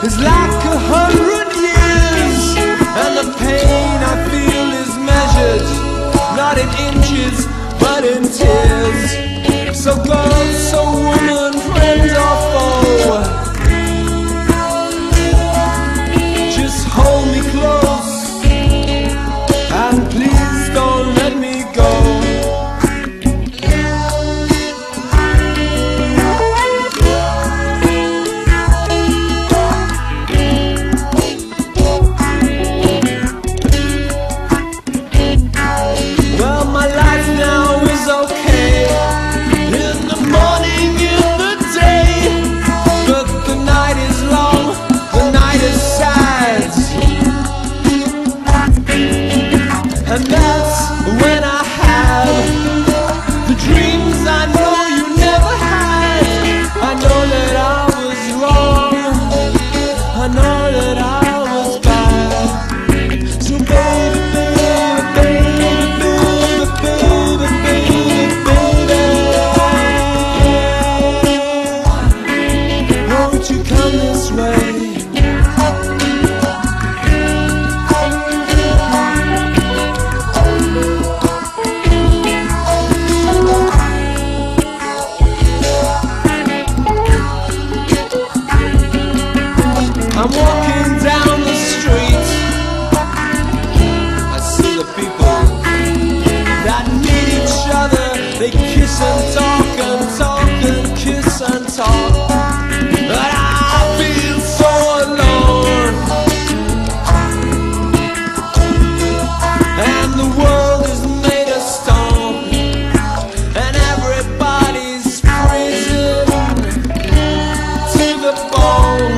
is like 100 years, and the pain I feel is measured not in inches but in tears. So God, so woman, friend or foe, just hold me close and please don't let me go. Well, my life now is okay, in the morning, in the day, but the night is long, the night is sad, and that's when I have the dreams I know you never had. I know that I was wrong, I know that I was bad. So baby, baby, baby, baby, baby, baby, won't you come this way? I'm walking down the street, I see the people that need each other. They kiss and talk and kiss and talk, but I feel so alone, and the world is made of stone, and everybody's prison to the bone.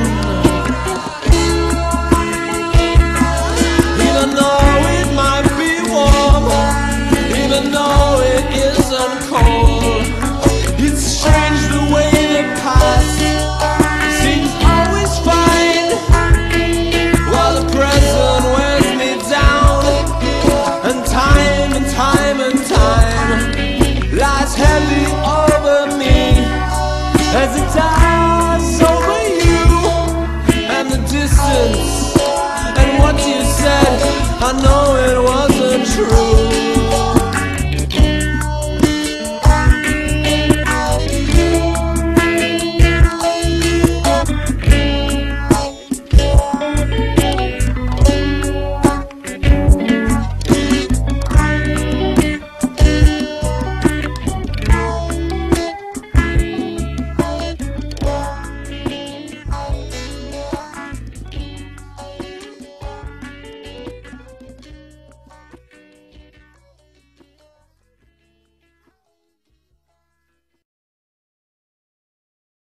Even though it might be warm, even though it isn't cold, it's strange the way the past seems always fine, while the present wears me down, and time and time and time lies heavy over me, as it does over you, and the distance, and what you said, I know it wasn't true.